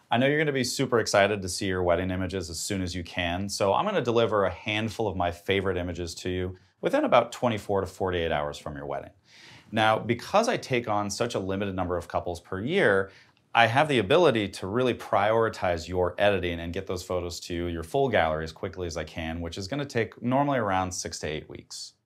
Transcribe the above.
I know you're going to be super excited to see your wedding images as soon as you can, so I'm going to deliver a handful of my favorite images to you within about 24 to 48 hours from your wedding. Now, because I take on such a limited number of couples per year, I have the ability to really prioritize your editing and get those photos to your full gallery as quickly as I can, which is going to take normally around 6 to 8 weeks.